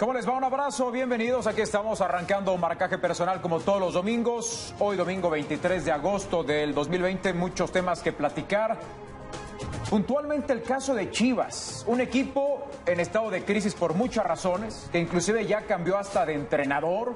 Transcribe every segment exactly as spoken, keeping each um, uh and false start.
¿Cómo les va? Un abrazo, bienvenidos. Aquí estamos arrancando un marcaje personal como todos los domingos. Hoy domingo veintitrés de agosto del dos mil veinte, muchos temas que platicar. Puntualmente el caso de Chivas, un equipo en estado de crisis por muchas razones, que inclusive ya cambió hasta de entrenador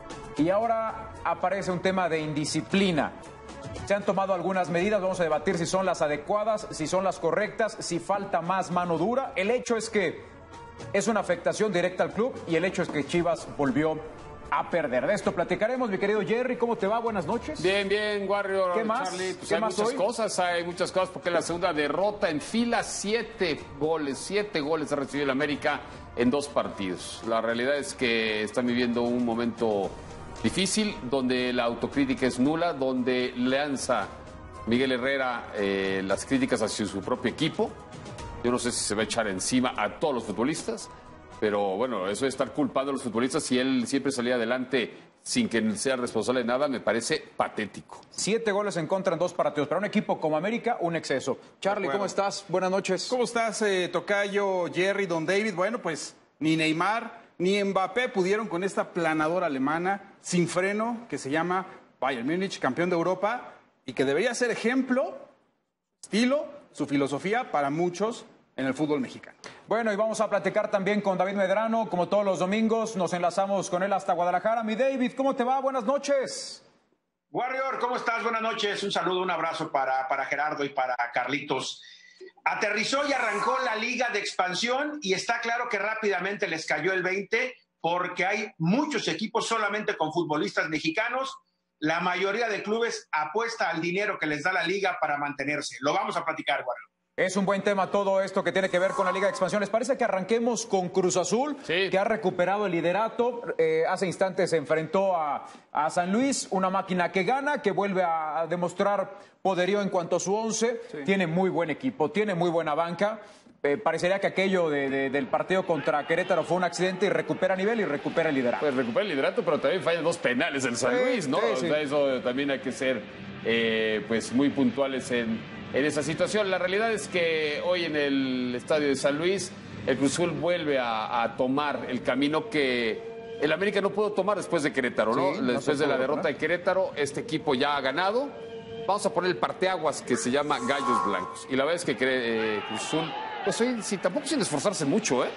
y ahora aparece un tema de indisciplina. Se han tomado algunas medidas, vamos a debatir si son las adecuadas, si son las correctas, si falta más mano dura. El hecho es que es una afectación directa al club y el hecho es que Chivas volvió a perder. De esto platicaremos, mi querido Jerry. ¿Cómo te va? Buenas noches. Bien, bien, Warrior. ¿Qué más? Charlie, pues ¿Qué hay más muchas hoy? cosas, hay muchas cosas, porque la segunda derrota en fila, siete goles, siete goles ha recibido el América en dos partidos. La realidad es que están viviendo un momento difícil, donde la autocrítica es nula, donde lanza Miguel Herrera eh, las críticas hacia su propio equipo. Yo no sé si se va a echar encima a todos los futbolistas, pero bueno, eso de estar culpando a los futbolistas si él siempre salía adelante sin que sea responsable de nada, me parece patético. Siete goles en contra en dos partidos. Para un equipo como América, un exceso. Charlie, ¿cómo estás? Buenas noches. ¿Cómo estás, eh, Tocayo, Jerry, Don David? Bueno, pues ni Neymar ni Mbappé pudieron con esta planadora alemana sin freno que se llama Bayern Múnich, campeón de Europa, y que debería ser ejemplo, estilo, su filosofía para muchos en el fútbol mexicano. Bueno, y vamos a platicar también con David Medrano, como todos los domingos. Nos enlazamos con él hasta Guadalajara. Mi David, ¿cómo te va? Buenas noches. Warrior, ¿cómo estás? Buenas noches. Un saludo, un abrazo para, para Gerardo y para Carlitos. Aterrizó y arrancó la Liga de Expansión y está claro que rápidamente les cayó el veinte porque hay muchos equipos solamente con futbolistas mexicanos. La mayoría de clubes apuesta al dinero que les da la liga para mantenerse. Lo vamos a platicar, Warrior. Es un buen tema todo esto que tiene que ver con la Liga de Expansión. ¿Les parece que arranquemos con Cruz Azul, Sí. que ha recuperado el liderato? Eh, hace instantes se enfrentó a, a San Luis, una máquina que gana, que vuelve a, a demostrar poderío en cuanto a su once. Sí. Tiene muy buen equipo, tiene muy buena banca. Eh, parecería que aquello de, de, del partido contra Querétaro fue un accidente y recupera nivel y recupera el liderato. Pues recupera el liderato, pero también falla dos penales el San Sí, Luis, ¿no? sí, O sí. sea, eso también hay que ser eh, pues muy puntuales en, en esa situación. La realidad es que hoy en el estadio de San Luis, el Cruz Azul vuelve a, a tomar el camino que el América no pudo tomar después de Querétaro, ¿no? Sí, no después se de la pudo derrota tomar. de Querétaro, este equipo ya ha ganado. Vamos a poner el parteaguas que se llama Gallos Blancos. Y la verdad es que eh, Cruz Azul, pues hoy sí, tampoco sin esforzarse mucho, ¿eh?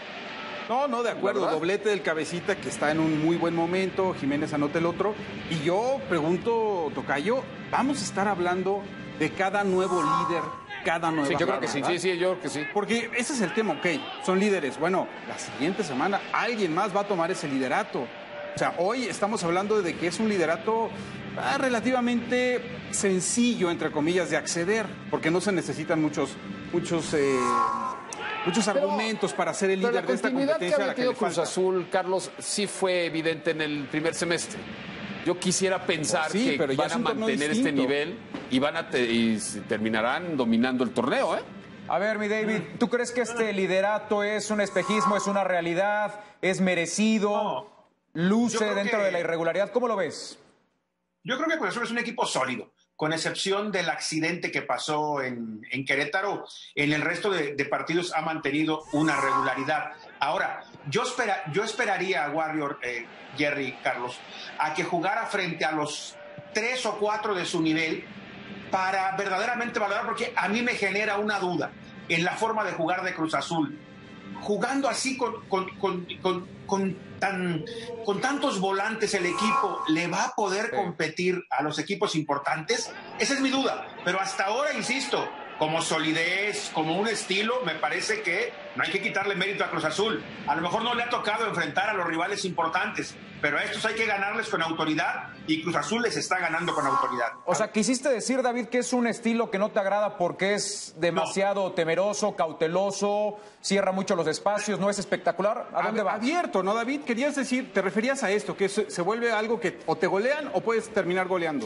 No, no, de acuerdo, ¿Verdad? doblete del Cabecita que está en un muy buen momento, Jiménez anota el otro. Y yo pregunto, Tocayo, ¿vamos a estar hablando de cada nuevo líder, cada nueva Sí, yo creo que cara, sí, ¿verdad? sí, sí, yo creo que sí. Porque ese es el tema, ok, son líderes. Bueno, la siguiente semana alguien más va a tomar ese liderato. O sea, hoy estamos hablando de que es un liderato ah, relativamente sencillo, entre comillas, de acceder, porque no se necesitan muchos, muchos, eh, muchos Pero- argumentos para ser el Pero líder la de esta continuidad que competencia. a había la que tenido le Cruz falta. Azul, Carlos, sí fue evidente en el primer semestre. Yo quisiera pensar Pues sí, que pero ya van es a un torneo mantener este distinto. nivel y van a te- y se terminarán dominando el torneo, ¿eh? A ver, mi David, ¿tú crees que este liderato es un espejismo, es una realidad, es merecido, No. Yo luce creo dentro que- de la irregularidad? ¿Cómo lo ves? Yo creo que Cruz Azul es un equipo sólido, con excepción del accidente que pasó en, en Querétaro. En el resto de, de partidos ha mantenido una regularidad. Ahora, yo, espera, yo esperaría a Warrior, eh, Jerry, Carlos, a que jugara frente a los tres o cuatro de su nivel para verdaderamente valorar, porque a mí me genera una duda en la forma de jugar de Cruz Azul. Jugando así con, con, con, con, con tan, con tantos volantes el equipo, ¿le va a poder Sí. competir a los equipos importantes? Esa es mi duda. Pero hasta ahora, insisto, como solidez, como un estilo, me parece que no hay que quitarle mérito a Cruz Azul. A lo mejor no le ha tocado enfrentar a los rivales importantes, pero a estos hay que ganarles con autoridad y Cruz Azul les está ganando con autoridad. O sea, quisiste decir, David, que es un estilo que no te agrada porque es demasiado temeroso, cauteloso, cierra mucho los espacios, no es espectacular. ¿A dónde Ab- vas? Abierto, ¿no, David? Querías decir, te referías a esto, que se, se vuelve algo que o te golean o puedes terminar goleando.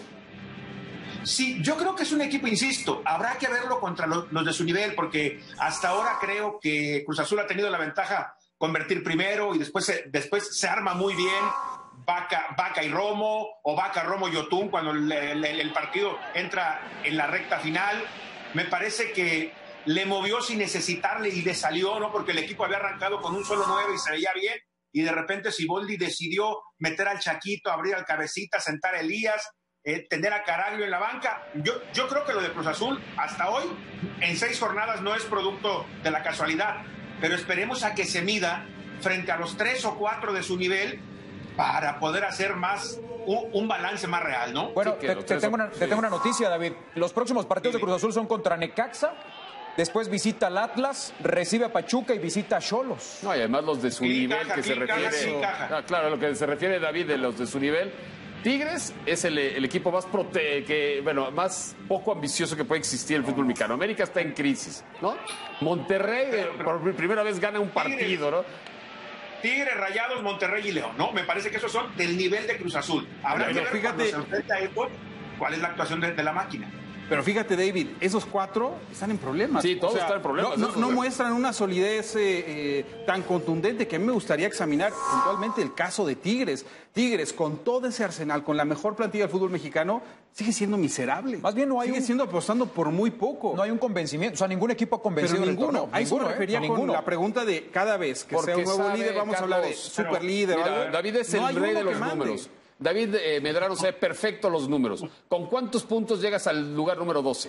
Sí, yo creo que es un equipo, insisto, habrá que verlo contra los, los de su nivel, porque hasta ahora creo que Cruz Azul ha tenido la ventaja convertir primero y después se, después se arma muy bien Vaca, Vaca y Romo o Vaca, Romo y Yotún cuando el, el, el partido entra en la recta final. Me parece que le movió sin necesitarle y le salió, ¿no? Porque el equipo había arrancado con un solo nueve y se veía bien y de repente Siboldi decidió meter al Chaquito, abrir al Cabecita, sentar a Elías, eh, tener a Caraglio en la banca. Yo, yo creo que lo de Cruz Azul hasta hoy, en seis jornadas, no es producto de la casualidad, pero esperemos a que se mida frente a los tres o cuatro de su nivel para poder hacer más un, un balance más real, ¿no? Bueno, Sí, te, te, tengo una, sí. te tengo una noticia, David. Los próximos partidos sí. de Cruz Azul son contra Necaxa, después visita al Atlas, recibe a Pachuca y visita a Xolos. No, y además los de su sí, nivel caja, que sí, se refiere... caja, sí, caja. Ah, claro, lo que se refiere David de los de su nivel... Tigres es el, el equipo más prote que, bueno, más poco ambicioso que puede existir en el fútbol mexicano. América está en crisis, ¿no? Monterrey eh, por primera vez gana un partido, ¿no? Tigres, Rayados, Monterrey y León, ¿no? Me parece que esos son del nivel de Cruz Azul. Habrá que ver cuando se enfrenta a esto, cuál es la actuación de, de la máquina. Pero fíjate, David, esos cuatro están en problemas. Sí, todos o sea, están en problemas. No, no, no muestran una solidez eh, eh, tan contundente que a mí me gustaría examinar puntualmente el caso de Tigres. Tigres, con todo ese arsenal, con la mejor plantilla del fútbol mexicano, sigue siendo miserable. Más bien no hay Sigue un... siendo apostando por muy poco. No hay un convencimiento, o sea, ningún equipo ha convencido. Pero ninguno. A eso me refería ¿eh? con ninguno. la pregunta de cada vez que Porque sea un nuevo sabe, líder, vamos Carlos, a hablar de super líder. Mira, David es no el rey de los mande. números. David eh, Medrano sabe perfecto los números. ¿Con cuántos puntos llegas al lugar número doce?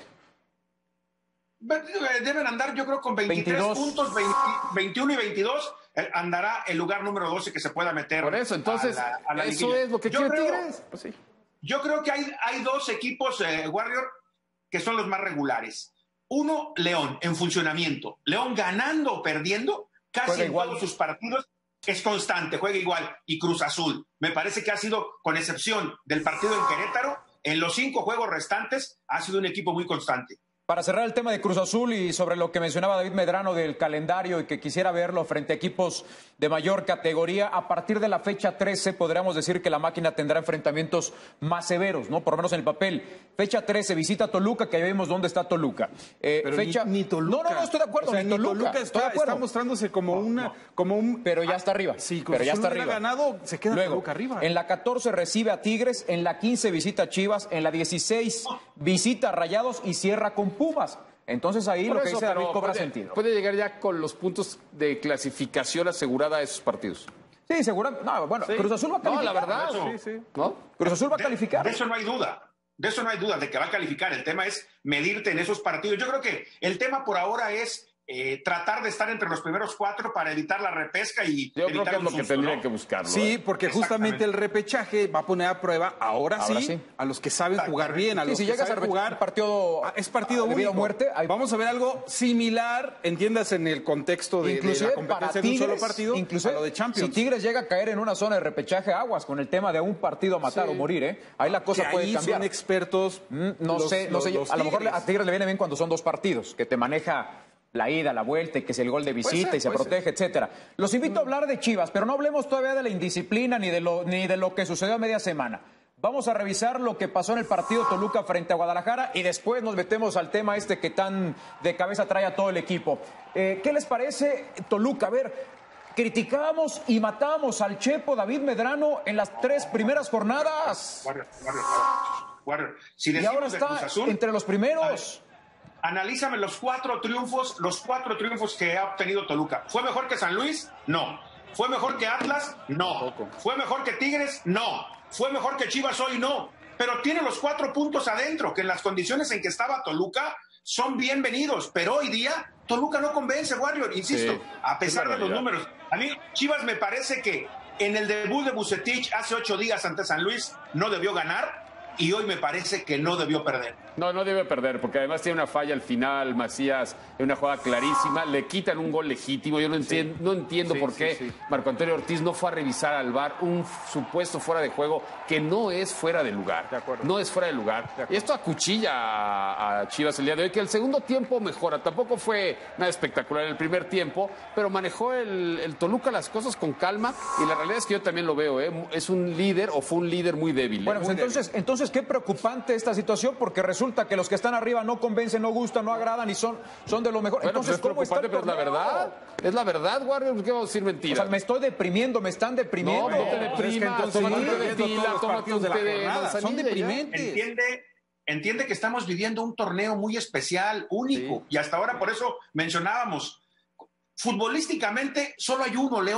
Deben andar, yo creo, con veintitrés veintidós puntos, veinte, veintiuno y veintidós. Andará el lugar número doce que se pueda meter. Por eso, entonces, a la, a la eso liguilla. es lo que yo quiere creo, Tigres. Pues sí. Yo creo que hay, hay dos equipos, eh, Warrior, que son los más regulares. Uno, León, en funcionamiento. León ganando o perdiendo, casi juega en igual. Todos sus partidos es constante, juega igual. Y Cruz Azul, me parece que ha sido, con excepción del partido en Querétaro, en los cinco juegos restantes, ha sido un equipo muy constante. Para cerrar el tema de Cruz Azul y sobre lo que mencionaba David Medrano del calendario y que quisiera verlo frente a equipos de mayor categoría, a partir de la fecha trece podríamos decir que la máquina tendrá enfrentamientos más severos, ¿no? Por lo menos en el papel. Fecha trece, visita Toluca, que ya vimos dónde está Toluca. Eh, Pero fecha... ni, ni Toluca. No, no, no, estoy de acuerdo. O sea, ni ni Toluca, Toluca está, está, está mostrándose como, no, una, no. como un... Pero ya está arriba. Sí, pero ya está arriba. arriba. ganado, se queda Luego, Toluca arriba. En la catorce recibe a Tigres, en la quince visita a Chivas, en la dieciséis visita a Rayados y cierra con Pumas. Entonces ahí Por lo eso, que dice David cobra puede, sentido. Puede llegar ya con los puntos de clasificación asegurada a esos partidos. Sí, seguro. No, bueno, sí. Cruz Azul va a calificar. No, la verdad. Eso, sí, sí. ¿No? Cruz Azul va a de, calificar. De eso no hay duda. De eso no hay duda, de que va a calificar. El tema es medirte en esos partidos. Yo creo que el tema por ahora es eh, tratar de estar entre los primeros cuatro para evitar la repesca y Yo creo evitar que es un lo que susto, tendrían ¿no? que buscarlo. Sí, ¿eh? porque justamente el repechaje va a poner a prueba, ahora, Ahora sí, sí, a los que saben jugar bien, a sí, los si que llegas saben a jugar. partido, ah, es partido de vida único. o muerte. Hay... Vamos a ver algo similar, entiendas en el contexto de, de la competencia de un solo partido, inclusive, a lo de Champions. Si Tigres llega a caer en una zona de repechaje, aguas con el tema de un partido a matar sí. o morir, ¿eh? Ahí la cosa que puede ahí cambiar. son expertos. Mm, no los, sé, no los, sé. los a lo mejor a Tigres le viene bien cuando son dos partidos, que te maneja la ida, la vuelta, y que es el gol de visita ser, y se protege, ser. etcétera. Los invito a hablar de Chivas, pero no hablemos todavía de la indisciplina ni de lo, ni de lo que sucedió a media semana. Vamos a revisar lo que pasó en el partido Toluca frente a Guadalajara y después nos metemos al tema este que tan de cabeza trae a todo el equipo. Eh, ¿Qué les parece Toluca? A ver, criticábamos y matábamos al Chepo David Medrano en las tres primeras jornadas. Guarda, guarda, guarda. Si y ahora está Azul, entre los primeros. Analízame los cuatro triunfos, los cuatro triunfos que ha obtenido Toluca. ¿Fue mejor que San Luis? No. ¿Fue mejor que Atlas? No. ¿Fue mejor que Tigres? No. ¿Fue mejor que Chivas hoy? No. Pero tiene los cuatro puntos adentro, que en las condiciones en que estaba Toluca son bienvenidos. Pero hoy día Toluca no convence, Warrior, insisto, sí, a pesar de los números. A mí Chivas me parece que en el debut de Vucetich hace ocho días ante San Luis no debió ganar. Y hoy me parece que no debió perder. No, no debe perder, porque además tiene una falla al final, Macías, en una jugada clarísima, le quitan un gol legítimo. Yo no entiendo, sí. no entiendo sí, por qué sí, sí. Marco Antonio Ortiz no fue a revisar al V A R un supuesto fuera de juego que no es fuera de lugar. De acuerdo. No es fuera de lugar. De y esto acuchilla a, a Chivas el día de hoy, que el segundo tiempo mejora. Tampoco fue nada espectacular el primer tiempo, pero manejó el, el Toluca las cosas con calma y la realidad es que yo también lo veo, ¿eh? Es un líder o fue un líder muy débil. Bueno, ¿eh? pues muy entonces, débil. entonces qué preocupante esta situación, porque resulta que los que están arriba no convencen, no gustan, no agradan y son, son de lo mejor. Bueno, entonces, pues es ¿cómo está el pero es la verdad. Es la verdad, Warrior, ¿qué vamos a decir mentira? O sea, me estoy deprimiendo, me están deprimiendo. No, no te deprimas, es que entonces tómate sí, un té de tila, tómate un té de manzanilla. Son deprimentes. Entiende, entiende que estamos viviendo un torneo muy especial, único, sí. Y hasta ahora por eso mencionábamos, futbolísticamente solo hay uno, León.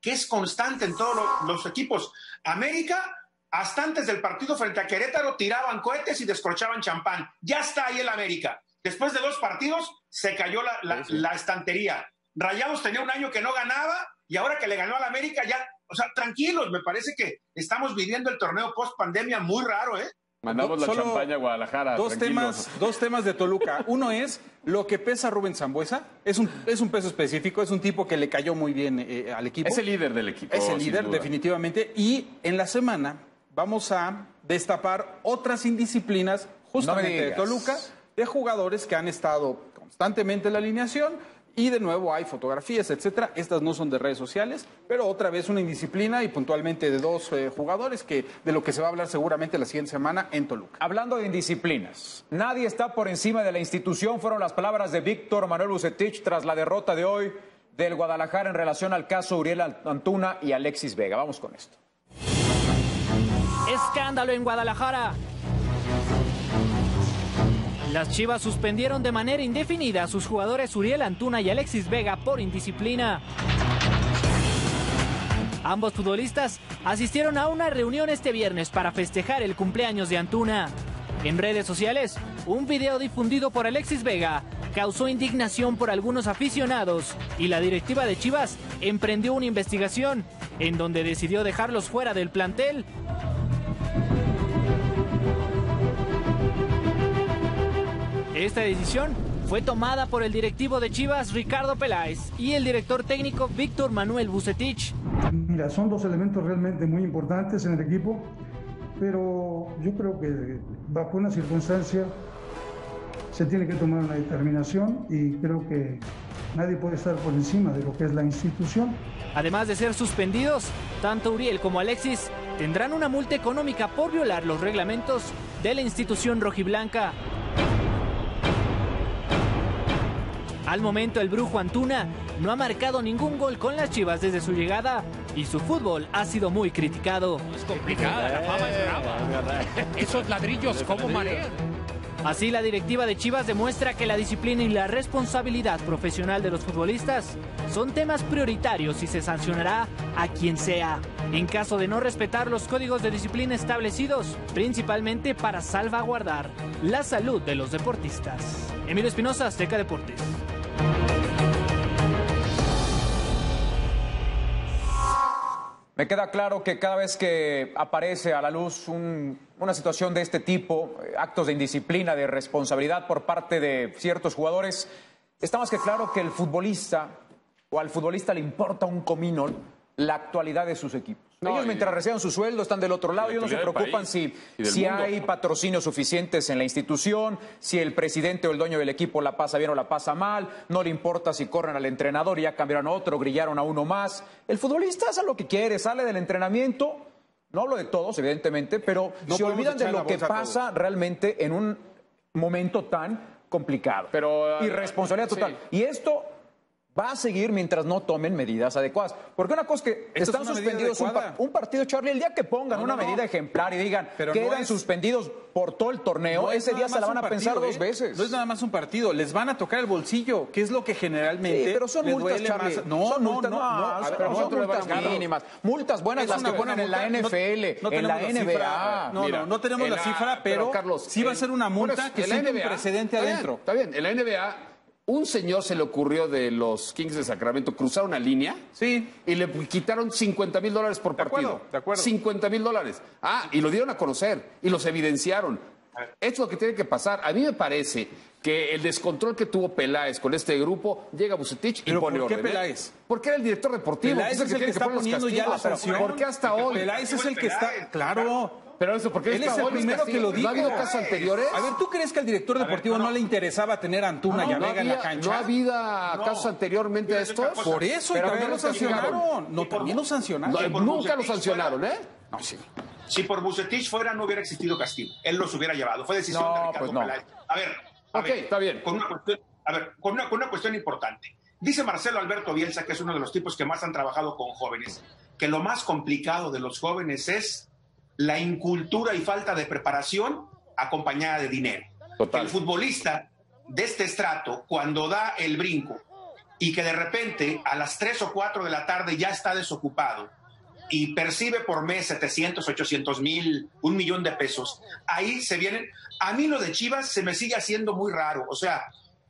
que es constante en todos lo, los equipos. América, hasta antes del partido frente a Querétaro, tiraban cohetes y descorchaban champán. Ya está ahí el América. Después de dos partidos, se cayó la, la, sí, sí. la estantería. Rayados tenía un año que no ganaba y ahora que le ganó al América ya, o sea, tranquilos, me parece que estamos viviendo el torneo post pandemia muy raro, ¿eh? Mandamos la Solo champaña a Guadalajara. Dos temas, dos temas de Toluca. Uno es lo que pesa Rubén Sambueza. Es un, es un peso específico, es un tipo que le cayó muy bien eh, al equipo. Es el líder del equipo. Es el líder, definitivamente. Y en la semana vamos a destapar otras indisciplinas, justamente no de Toluca, de jugadores que han estado constantemente en la alineación. Y de nuevo hay fotografías, etcétera. Estas no son de redes sociales, pero otra vez una indisciplina y puntualmente de dos eh, jugadores que de lo que se va a hablar seguramente la siguiente semana en Toluca. Hablando de indisciplinas, nadie está por encima de la institución, fueron las palabras de Víctor Manuel Vucetich tras la derrota de hoy del Guadalajara en relación al caso Uriel Antuna y Alexis Vega. Vamos con esto. Escándalo en Guadalajara. Las Chivas suspendieron de manera indefinida a sus jugadores Uriel Antuna y Alexis Vega por indisciplina. Ambos futbolistas asistieron a una reunión este viernes para festejar el cumpleaños de Antuna. En redes sociales, un video difundido por Alexis Vega causó indignación por algunos aficionados y la directiva de Chivas emprendió una investigación en donde decidió dejarlos fuera del plantel. Esta decisión fue tomada por el directivo de Chivas, Ricardo Peláez, y el director técnico Víctor Manuel Vucetich. Mira, son dos elementos realmente muy importantes en el equipo, pero yo creo que bajo una circunstancia se tiene que tomar una determinación y creo que nadie puede estar por encima de lo que es la institución. Además de ser suspendidos, tanto Uriel como Alexis tendrán una multa económica por violar los reglamentos de la institución rojiblanca. Al momento, el brujo Antuna no ha marcado ningún gol con las Chivas desde su llegada y su fútbol ha sido muy criticado. Es complicada, la fama es brava. Esos ladrillos, ¿cómo marean? Así, la directiva de Chivas demuestra que la disciplina y la responsabilidad profesional de los futbolistas son temas prioritarios y se sancionará a quien sea, en caso de no respetar los códigos de disciplina establecidos, principalmente para salvaguardar la salud de los deportistas. Emilio Espinosa, Azteca Deportes. Me queda claro que cada vez que aparece a la luz un, una situación de este tipo, actos de indisciplina, de responsabilidad por parte de ciertos jugadores, está más que claro que el futbolista o al futbolista le importa un comino la actualidad de sus equipos. No, ellos mientras y, reciban su sueldo están del otro lado, ellos no se preocupan si, si hay patrocinios suficientes en la institución, si el presidente o el dueño del equipo la pasa bien o la pasa mal, no le importa si corren al entrenador y ya cambiaron a otro, grillaron a uno más. El futbolista hace lo que quiere, sale del entrenamiento, no hablo de todos evidentemente, pero no se olvidan de lo que pasa realmente en un momento tan complicado. Pero, y responsabilidad total. Sí. Y esto va a seguir mientras no tomen medidas adecuadas. Porque una cosa es que Esto están es suspendidos un, pa un partido, Charlie, el día que pongan no, una no, medida no. ejemplar y digan que quedan no es... suspendidos por todo el torneo, no ese día se la van a partido, pensar dos ¿eh? veces. No es nada más un partido, les van a tocar el bolsillo, que es lo que generalmente... Sí, pero son multas, Charlie. Más... No, son no, multas, no, no, no, no, pero son multas mínimas. Multas buenas es las que ponen en la N F L, no, no en la N B A. No, no, no tenemos la cifra, pero Carlos, sí va a ser una multa que sigue un precedente adentro. Está bien, en la N B A... Un señor se le ocurrió de los Kings de Sacramento cruzar una línea sí. y le quitaron cincuenta mil dólares por partido. De acuerdo, de acuerdo. cincuenta mil dólares. Ah, y lo dieron a conocer y los evidenciaron. Eso es lo que tiene que pasar. A mí me parece que el descontrol que tuvo Peláez con este grupo, llega a Vucetich y ¿Pero pone por qué orden. Peláez? ¿Eh? Porque era el director deportivo. Peláez es el que, que está poniendo ya la sanción. ¿Por qué hasta hoy? Peláez es el que está... Claro... Pero eso, porque él es el primero que lo dijo. ¿No ha habido casos anteriores? A ver, ¿tú crees que al director deportivo ver, no, no le interesaba tener a Antuna no, y a no Vega había, en la cancha? ¿No había no. casos anteriormente a estos? Por eso, pero y también lo sancionaron. No, también lo sancionaron. No, nunca lo sancionaron, ¿eh? No, sí. Si por Vucetich fuera, no hubiera existido castigo. Él los hubiera llevado. Fue decisión no, de Ricardo pues no. Peláez. A ver, a ok, ver, está bien. Con una cuestión, a ver, con una, con una cuestión importante. Dice Marcelo Alberto Bielsa, que es uno de los tipos que más han trabajado con jóvenes, que lo más complicado de los jóvenes es la incultura y falta de preparación acompañada de dinero. Total. El futbolista de este estrato, cuando da el brinco y que de repente a las tres o cuatro de la tarde ya está desocupado y percibe por mes setecientos, ochocientos mil, un millón de pesos, ahí se vienen. A mí lo de Chivas se me sigue haciendo muy raro. O sea,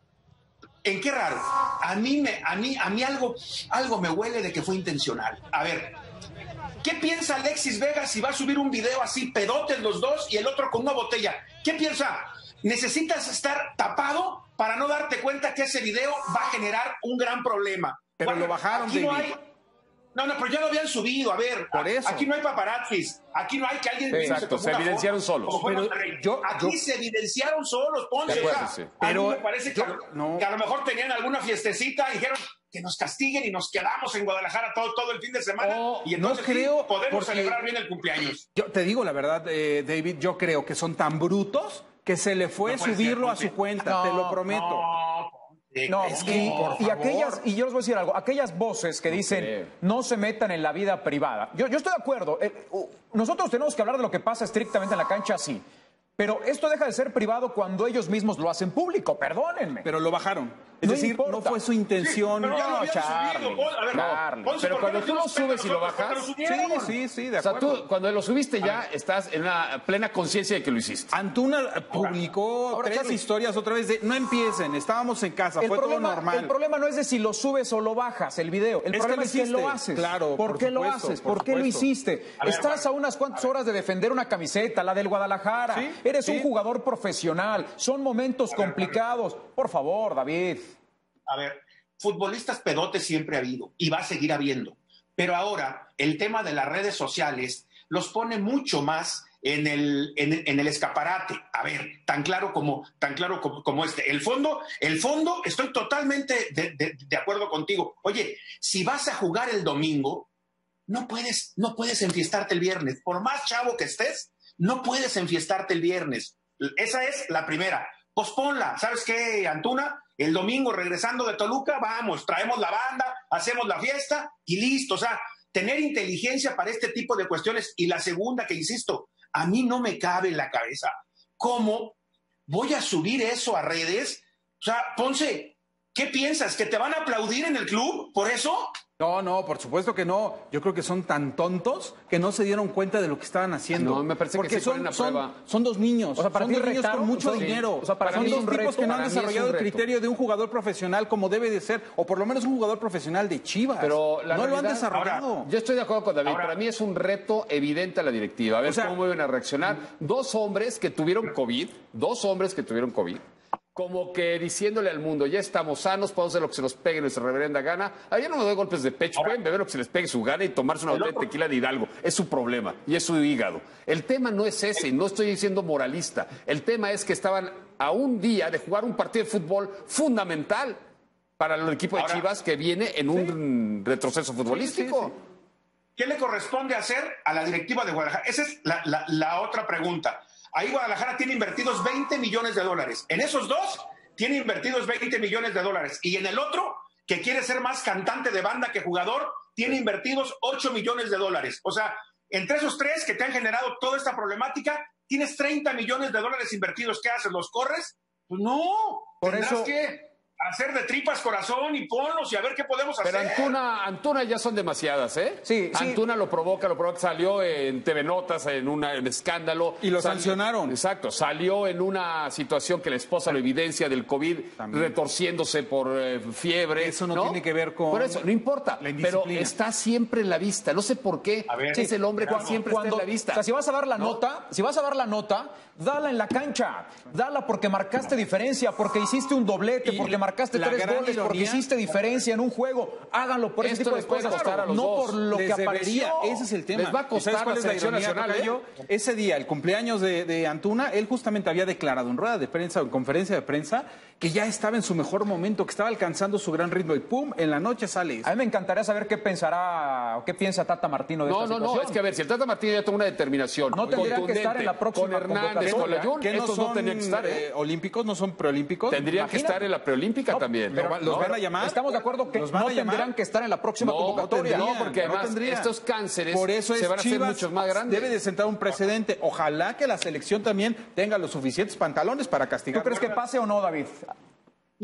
¿en qué raro? A mí, me, a mí, a mí algo, algo me huele de que fue intencional. A ver, ¿qué piensa Alexis Vega si va a subir un video así, pedotes los dos y el otro con una botella? ¿Qué piensa? ¿Necesitas estar tapado para no darte cuenta que ese video va a generar un gran problema? Pero bueno, lo bajaron, aquí no David. hay... No, no, pero ya lo habían subido. A ver, Por eso. aquí no hay paparazzis. Aquí no hay que alguien... Sí, exacto, se evidenciaron solos. Pero yo- aquí yo- se evidenciaron solos, Ponce. De acuerdo, o sea, sí. a mí Pero me parece que, yo- a- no. que a lo mejor tenían alguna fiestecita y dijeron que nos castiguen y nos quedamos en Guadalajara todo, todo el fin de semana. Oh, y entonces no creo, sí, podemos porque- celebrar bien el cumpleaños. Yo te digo la verdad, eh, David, yo creo que son tan brutos que se le fue No puede subirlo ser, a su Ponce. cuenta, No, te lo prometo. No, Ponce, No, es y, que, por y favor. aquellas, y yo les voy a decir algo, aquellas voces que dicen creo. no se metan en la vida privada. Yo, yo estoy de acuerdo. eh, uh, nosotros tenemos que hablar de lo que pasa estrictamente en la cancha, sí. Pero esto deja de ser privado cuando ellos mismos lo hacen público, perdónenme. Pero lo bajaron. Es No decir, importa. no fue su intención. pero ya lo No, habían Charlie, subido, Pon- a ver, Charlie, Ponce, pero ¿por qué cuando no tú lo nos pegan subes y lo nosotros? bajas, Porque lo subieron. Sí, sí, sí, de O sea, acuerdo. tú cuando lo subiste ya estás en una plena conciencia de que lo hiciste. Antuna publicó ahora, tres Charlie. historias otra vez de no empiecen, estábamos en casa, El fue problema, todo normal. el problema no es de si lo subes o lo bajas, el video. El Es que problema lo es que hiciste. lo haces. Claro, ¿Por, por qué lo supuesto, haces? por ¿Por, qué lo supuesto. hiciste? A ver, Estás a bueno, unas cuantas horas de defender una camiseta, la del Guadalajara. Sí, Eres sí. un jugador profesional. Son momentos A ver, complicados. Por favor, David. A ver, futbolistas pedotes siempre ha habido y va a seguir habiendo. Pero ahora el tema de las redes sociales los pone mucho más en el, en, en el escaparate. A ver, tan claro como, tan claro como, como este. El fondo, el fondo, estoy totalmente de, de, de acuerdo contigo. Oye, si vas a jugar el domingo, no puedes, no puedes enfiestarte el viernes. Por más chavo que estés, no puedes enfiestarte el viernes. Esa es la primera. Posponla. ¿Sabes qué, Antuna? El domingo regresando de Toluca, vamos, traemos la banda, hacemos la fiesta y listo. O sea, tener inteligencia para este tipo de cuestiones. Y la segunda, que insisto, a mí no me cabe en la cabeza. ¿Cómo voy a subir eso a redes? O sea, Ponce, ¿qué piensas? ¿Que te van a aplaudir en el club por eso? No, no, por supuesto que no. Yo creo que son tan tontos que no se dieron cuenta de lo que estaban haciendo. No, me parece que Porque sí son, ponen a son, prueba. son dos niños. O sea, para son ti dos niños retaron, con mucho o sea, dinero. o sea, para son mí es dos un tipos reto, que no han para mí es desarrollado un el reto. criterio de un jugador profesional como debe de ser, o por lo menos un jugador profesional de Chivas. Pero la no lo han realidad- desarrollado. Ahora, Yo estoy de acuerdo con David. Ahora- Para mí es un reto evidente a la directiva. A ver O sea- cómo van a reaccionar. Dos hombres que tuvieron COVID, dos hombres que tuvieron COVID, como que diciéndole al mundo, ya estamos sanos, podemos hacer lo que se nos pegue nuestra reverenda gana. Ayer no me doy golpes de pecho, Ahora- pueden beber lo que se les pegue su gana y tomarse una El botella de otro- tequila de Hidalgo. Es su problema y es su hígado. El tema no es ese, no estoy siendo moralista. El tema es que estaban a un día de jugar un partido de fútbol fundamental para el equipo de Ahora- Chivas que viene en un retroceso futbolístico. ¿Qué le corresponde hacer a la directiva de Guadalajara? Esa es la, la- la otra pregunta. Ahí Guadalajara tiene invertidos veinte millones de dólares. En esos dos tiene invertidos veinte millones de dólares. Y en el otro, que quiere ser más cantante de banda que jugador, tiene invertidos ocho millones de dólares. O sea, entre esos tres que te han generado toda esta problemática, tienes treinta millones de dólares invertidos. ¿Qué haces? ¿Los corres? Pues no. Por Tendrás eso- que hacer de tripas corazón y ponlos y a ver qué podemos Pero hacer. Antuna, Antuna ya son demasiadas, ¿eh? Sí, sí. Antuna lo provoca, lo provoca. Salió en T V Notas, en un escándalo. Y lo Sal- sancionaron. Exacto. Salió en una situación que la esposa lo evidencia del COVID, También. retorciéndose por eh, fiebre. Eso no tiene que ver con Por eso, no importa. la Pero indisciplina. está siempre en la vista. No sé por qué. A ver, es el hombre que Gerardo, siempre Cuando- está en la vista. O sea, si vas a dar la ¿No? nota, si vas a dar la nota, dala en la cancha. Dala porque marcaste diferencia, porque hiciste un doblete, Y porque marcaste la tres gran goles, porque ironía- hiciste diferencia en un juego. Háganlo por ese Esto tipo de les puede cosas. costar a los no dos. por lo que Les debería, apareció. ese es el tema. Les va a ¿Y costar sabes cuál la es la selección ironía, nacional, Tocayo? Ese día, el cumpleaños de, de Antuna, él justamente había declarado en rueda de prensa o en conferencia de prensa que ya estaba en su mejor momento, que estaba alcanzando su gran ritmo y pum, en la noche sale eso. A mí me encantaría saber qué pensará o qué piensa Tata Martino de No, esta no, no, situación. es que a ver, si el Tata Martínez ya tomó una determinación No tendrían que estar en la próxima con Hernández, con convocatoria. Layún, ¿Que no estos son no tenían que estar, ¿eh? eh, olímpicos, no son preolímpicos? Tendrían que Imagínate. estar en la preolímpica No, también. pero ¿Los ¿no? van a llamar? Estamos de acuerdo que ¿Los van no a llamar? tendrán que estar en la próxima No, convocatoria. no, porque no además tendrían. estos cánceres Por eso es se van a hacer Chivas muchos más grandes. debe de sentar un precedente. Ojalá que la selección también tenga los suficientes pantalones para ¿Tú castigar. crees que pase o no, David? No,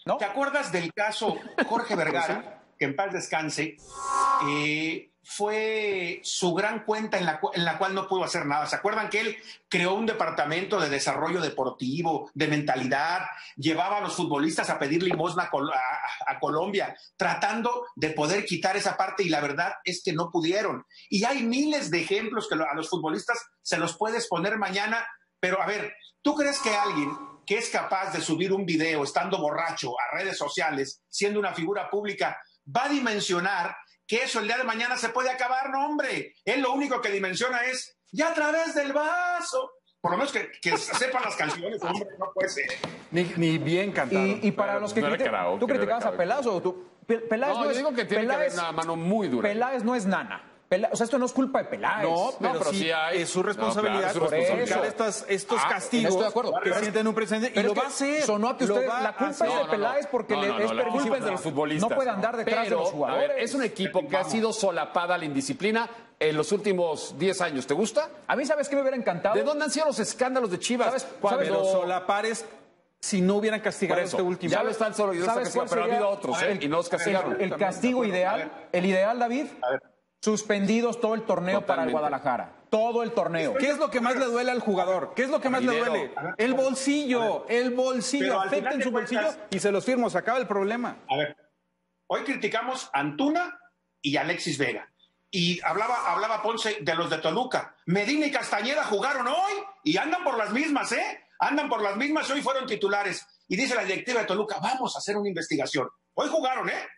¿No? ¿Te acuerdas del caso Jorge Vergara, que en paz descanse? Eh, fue su gran cuenta en la, en la cual no pudo hacer nada. ¿Se acuerdan que él creó un departamento de desarrollo deportivo, de mentalidad, llevaba a los futbolistas a pedir limosna a, a, a Colombia, tratando de poder quitar esa parte, y la verdad es que no pudieron? Y hay miles de ejemplos que a los futbolistas se los puedes poner mañana, pero a ver, ¿tú crees que alguien que es capaz de subir un video estando borracho a redes sociales, siendo una figura pública, va a dimensionar que eso el día de mañana se puede acabar? No, hombre, él lo único que dimensiona es ya a través del vaso. Por lo menos que, que sepan las canciones, hombre, no puede ser. Ni, ni bien cantado. Y, y para Pero los que no era critican, karaoke, tú no era criticabas a karaoke. Peláez o tú. Pe- Peláez No, no yo es, digo que tiene Peláez- que haber una mano muy dura. Peláez no es nana. Pelá- o sea, esto no es culpa de Peláez. No, pero, pero sí, sí hay- es su responsabilidad No, claro, es su aplicar responsabilidad. estas, estos Ah, castigos estoy de acuerdo. que Pero es- sienten un precedente. Y Pero lo es que va a hacer. sonó a que Lo ustedes, va la a culpa hacer. es de No, no, Peláez no. porque No, le no, no, es la culpa permisible. es de los futbolistas. No puede andar detrás Pero, de los a jugadores. ver, es un equipo que ha sido solapada la indisciplina en los últimos diez años. ¿Te gusta? A mí, ¿sabes qué me hubiera encantado? ¿De dónde han sido los escándalos de Chivas? ¿Sabes- Cuando sabes Pero solapares, si no hubieran castigado Por eso, este último. ya lo están solo, ¿Sabes castigado, cuál pero ha sería? habido otros, ¿eh? Y no los castigaron. El, el castigo ideal, el ideal, David, suspendidos todo el torneo para el Totalmente. Guadalajara. Todo el torneo. ¿Qué es lo que más le duele al jugador? ¿Qué es lo que más le Dinero. duele? El bolsillo, el bolsillo. Pero al Afecta final en de su cuentas- bolsillo y se los firmo, se acaba el problema. A ver, hoy criticamos a Antuna y a Alexis Vega. Y hablaba, hablaba Ponce de los de Toluca. Medina y Castañeda jugaron hoy y andan por las mismas, ¿eh? Andan por las mismas y hoy fueron titulares. Y dice la directiva de Toluca, vamos a hacer una investigación. Hoy jugaron, ¿eh?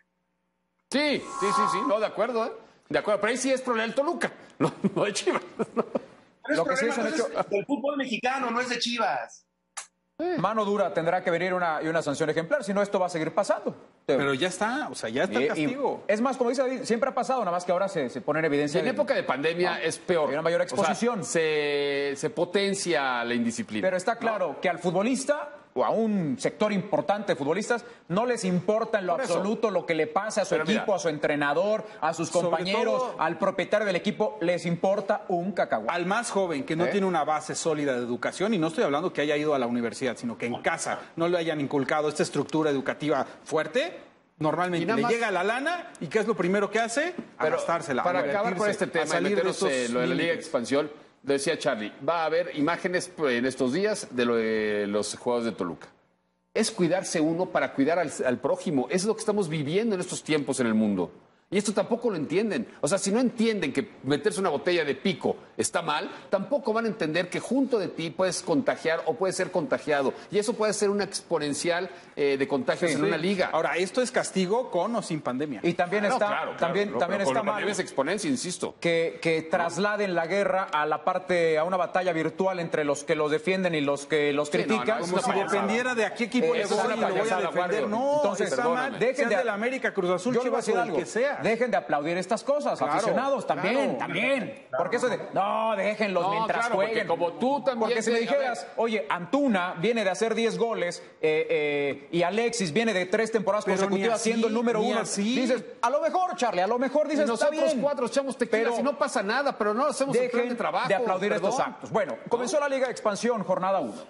Sí, sí, sí, sí, no, de acuerdo, ¿eh? De acuerdo, pero ahí sí es problema del Toluca, no, no de Chivas. Pero es Lo que sí problema es un entonces, hecho- del fútbol mexicano, no es de Chivas. Mano dura, tendrá que venir una, y una sanción ejemplar, si no esto va a seguir pasando. Pero ya está, o sea, ya está el Y- y- castigo. es más, como dice David, siempre ha pasado, nada más que ahora se, se pone en evidencia. En época de pandemia es peor. Hay una mayor O sea, exposición. se, se potencia la indisciplina. Pero está claro que al futbolista o a un sector importante de futbolistas no les importa en lo Por eso. absoluto lo que le pasa a su Pero equipo, mira, a su entrenador, a sus sobre compañeros, todo- al propietario del equipo, les importa un cacahuate. Al más joven, que no ¿Eh? tiene una base sólida de educación, y no estoy hablando que haya ido a la universidad, sino que en casa no le hayan inculcado esta estructura educativa fuerte, Y normalmente nada le más- llega la lana, ¿y qué es lo primero que hace? A Pero gastársela. para a acabar con divertirse, este a tema y salir de meternos estos en lo de la Liga de límites. Expansión, decía Charlie, va a haber imágenes en estos días de, lo de los jugadores de Toluca. Es cuidarse uno para cuidar al, al prójimo. Es lo que estamos viviendo en estos tiempos en el mundo. Y esto tampoco lo entienden. O sea, si no entienden que meterse una botella de pico está mal, tampoco van a entender que junto de ti puedes contagiar o puedes ser contagiado. Y eso puede ser una exponencial eh, de contagios en Sí. una liga. Ahora, esto es castigo con o sin pandemia. Y también Ah, no, está, claro, claro, también, pero- también pero con está la mal pandemia es exponencia, insisto. que, que trasladen la guerra a la parte, a una batalla virtual entre los que los defienden y los que los Sí, no, critican. no, es Como una si payasada. dependiera de a qué equipo Eh, le eso es voy una y lo voy a payasada, defender. Guardia. No, Entonces, está perdóname. mal. Dejen Seas de- del América, Cruz Azul, Yo le voy a Chivas decir o el algo. que sea. Dejen de aplaudir estas cosas, Claro, aficionados, también, claro. también. Porque eso de, no, déjenlos No, mientras claro, porque jueguen. como tú también Porque si me te- a dijeras, ver. oye, Antuna viene de hacer diez goles eh, eh, y Alexis viene de tres temporadas Pero consecutivas ni así, siendo el número ni uno. así. Dices, a lo mejor, Charlie, a lo mejor Y dices, está nosotros bien. cuatro echamos tequila Pero y no pasa nada, pero no hacemos el plan dejen de trabajo. de aplaudir perdón. estos actos. Bueno, comenzó la Liga de Expansión, jornada uno.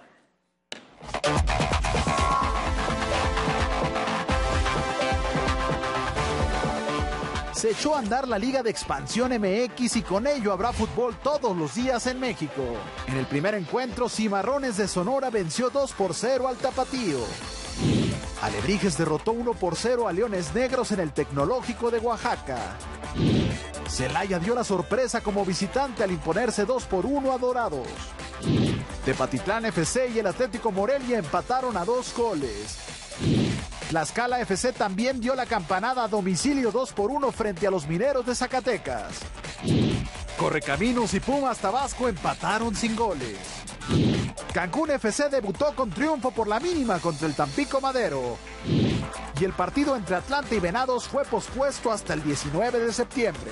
Se echó a andar la Liga de Expansión M X y con ello habrá fútbol todos los días en México. En el primer encuentro, Cimarrones de Sonora venció dos por cero al Tapatío. Alebrijes derrotó uno por cero a Leones Negros en el Tecnológico de Oaxaca. Celaya dio la sorpresa como visitante al imponerse dos por uno a Dorados. Tepatitlán F C y el Atlético Morelia empataron a dos goles. Tlaxcala F C también dio la campanada a domicilio dos por uno frente a los Mineros de Zacatecas. Correcaminos y Pumas Tabasco empataron sin goles. Cancún F C debutó con triunfo por la mínima contra el Tampico Madero. Y el partido entre Atlanta y Venados fue pospuesto hasta el diecinueve de septiembre.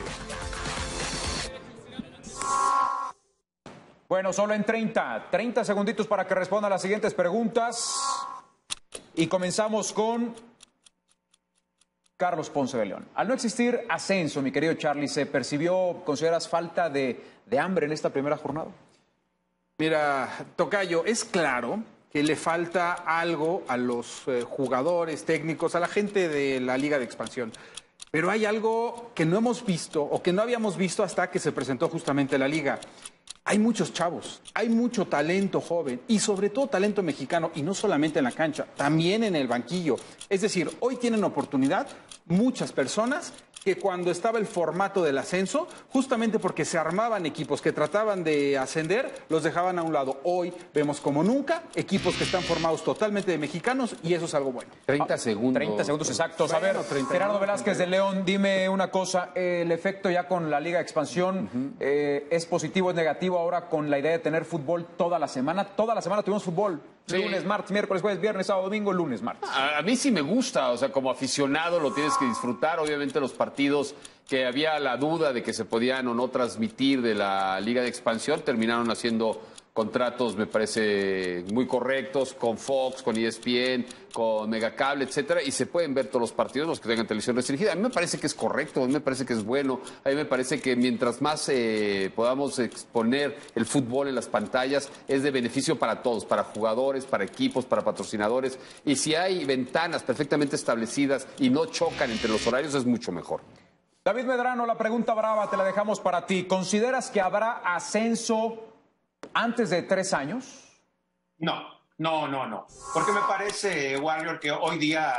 Bueno, solo en treinta, treinta segunditos para que respondan las siguientes preguntas. Y comenzamos con Carlos Ponce de León. Al no existir ascenso, mi querido Charlie, ¿se percibió, consideras, falta de, de hambre en esta primera jornada? Mira, Tocayo, es claro que que le falta algo a los eh, jugadores, técnicos, a la gente de la Liga de Expansión. Pero hay algo que no hemos visto o que no habíamos visto hasta que se presentó justamente la Liga. Hay muchos chavos, hay mucho talento joven y sobre todo talento mexicano, y no solamente en la cancha, también en el banquillo. Es decir, hoy tienen oportunidad muchas personas que cuando estaba el formato del ascenso, justamente porque se armaban equipos que trataban de ascender, los dejaban a un lado. Hoy vemos como nunca equipos que están formados totalmente de mexicanos y eso es algo bueno. treinta segundos. treinta segundos exactos. A ver, Bueno, treinta, Gerardo Velázquez de León, dime una cosa. ¿El efecto ya con la Liga de Expansión uh-huh. eh, es positivo o es negativo ahora con la idea de tener fútbol toda la semana? Toda la semana tuvimos fútbol. Sí. Lunes, martes, miércoles, jueves, viernes, sábado, domingo, lunes, martes. A, a mí sí me gusta, o sea, como aficionado lo tienes que disfrutar. Obviamente los partidos que había la duda de que se podían o no transmitir de la Liga de Expansión terminaron haciendo contratos, me parece, muy correctos con Fox, con E S P N, con Megacable, etcétera, y se pueden ver todos los partidos, los que tengan televisión restringida. A mí me parece que es correcto, a mí me parece que es bueno, a mí me parece que mientras más eh, podamos exponer el fútbol en las pantallas, es de beneficio para todos, para jugadores, para equipos, para patrocinadores, y si hay ventanas perfectamente establecidas y no chocan entre los horarios, es mucho mejor. David Medrano, la pregunta brava te la dejamos para ti. ¿Consideras que habrá ascenso antes de tres años? No, no, no, no. Porque me parece, Warrior, que hoy día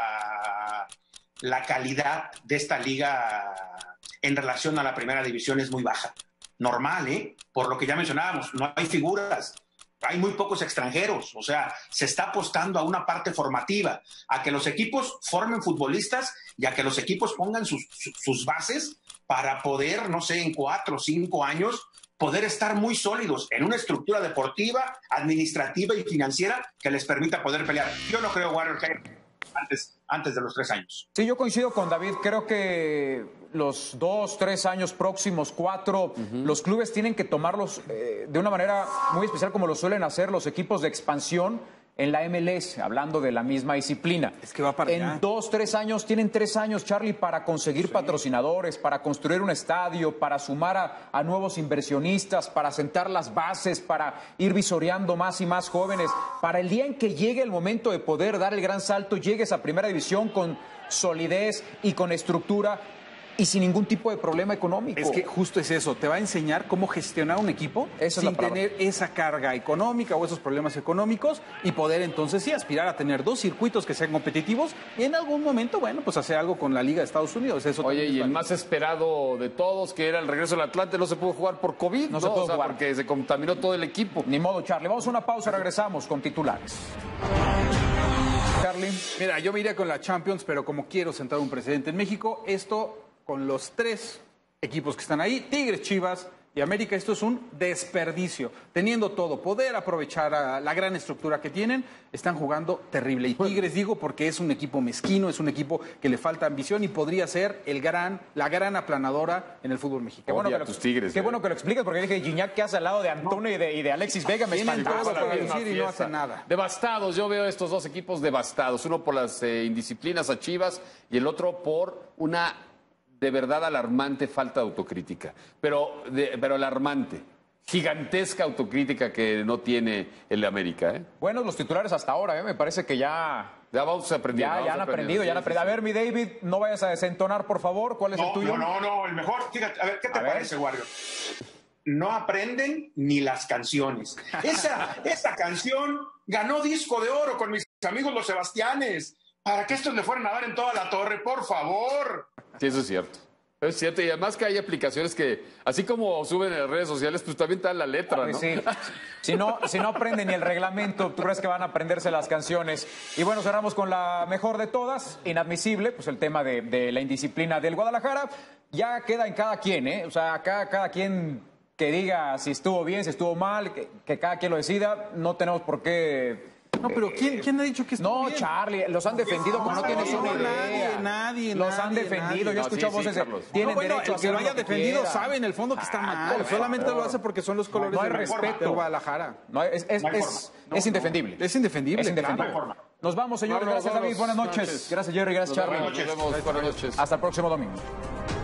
la calidad de esta liga en relación a la primera división es muy baja. Normal, ¿eh? Por lo que ya mencionábamos, no hay figuras. Hay muy pocos extranjeros, o sea, se está apostando a una parte formativa, a que los equipos formen futbolistas y a que los equipos pongan sus, sus bases para poder, no sé, en cuatro o cinco años, poder estar muy sólidos en una estructura deportiva, administrativa y financiera que les permita poder pelear. Yo no creo, Warrior, que antes, antes de los tres años. Sí, yo coincido con David, creo que los dos, tres años próximos, cuatro, uh-huh. los clubes tienen que tomarlos eh, de una manera muy especial como lo suelen hacer los equipos de expansión en la M L S, hablando de la misma disciplina. Es que va para allá. En dos, tres años, tienen tres años, Charlie, para conseguir sí. patrocinadores, para construir un estadio, para sumar a, a nuevos inversionistas, para sentar las bases, para ir visoreando más y más jóvenes, para el día en que llegue el momento de poder dar el gran salto, llegues a primera división con solidez y con estructura y sin ningún tipo de problema económico. Es que justo es eso, te va a enseñar cómo gestionar un equipo esa sin tener esa carga económica o esos problemas económicos y poder entonces sí aspirar a tener dos circuitos que sean competitivos y en algún momento, bueno, pues hacer algo con la Liga de Estados Unidos. Eso Oye, y el más esperado de todos, que era el regreso del Atlante, no se pudo jugar por COVID, no, no se pudo o sea, jugar porque se contaminó todo el equipo. Ni modo, Charlie. Vamos a una pausa, regresamos con titulares. Charlie. Mira, yo me iría con la Champions, pero como quiero sentar un precedente en México, esto con los tres equipos que están ahí, Tigres, Chivas y América, esto es un desperdicio. Teniendo todo, poder aprovechar a la gran estructura que tienen, están jugando terrible. Y Tigres digo porque es un equipo mezquino, es un equipo que le falta ambición y podría ser el gran, la gran aplanadora en el fútbol mexicano. Qué bueno, que lo, tus tigres, qué eh. bueno que lo expliques, porque dije Gignac que hace al lado de Antonio y de, y de Alexis Vega. Me Tienen todo para decir decir y no hacen nada. Devastados, yo veo estos dos equipos devastados. Uno por las eh, indisciplinas a Chivas y el otro por una de verdad alarmante falta de autocrítica, pero, de, pero alarmante, gigantesca autocrítica que no tiene el América. ¿eh? Buenos los titulares hasta ahora, ¿eh? Me parece que ya... Ya vamos aprendiendo. Ya, ya han aprendido, ya han aprendido. A ver, mi David, no vayas a desentonar, por favor. ¿Cuál es no, el tuyo? No, no, no, el mejor. Fíjate, a ver, ¿qué te a parece, ver. Wario? No aprenden ni las canciones. Esa, esa canción ganó disco de oro con mis amigos los Sebastianes. Para que estos le fueran a dar en toda la torre, por favor. Sí, eso es cierto. Es cierto, y además que hay aplicaciones que, así como suben en las redes sociales, pues también está la letra, ¿no? Sí. Si no, si no aprenden ni el reglamento, ¿tú crees que van a aprenderse las canciones? Y bueno, cerramos con la mejor de todas, inadmisible, pues el tema de, de la indisciplina del Guadalajara. Ya queda en cada quien, ¿eh? O sea, acá cada quien que diga si estuvo bien, si estuvo mal, que, que cada quien lo decida, no tenemos por qué... No, pero ¿quién, ¿quién ha dicho que estuvo No, bien? Charlie, los han defendido como no, no tienes una idea. Nadie, nadie, Los nadie, han defendido, nadie. yo he escuchado no, sí, voces sí, de... Carlos. Tienen no, bueno, derecho a el que hacer lo haya lo que defendido quieran. sabe en el fondo que está Ah, mal. no, Solamente no, lo hace porque son los colores no hay de respeto. Guadalajara. No, es, es, no es, no, es indefendible. Es indefendible. Es indefendible. Claro. Nos vamos, señores. Vámonos, Gracias, David. vámonos. Buenas noches. noches. Gracias, Jerry. Gracias, Charlie. Nos vemos. Buenas noches. Hasta el próximo domingo.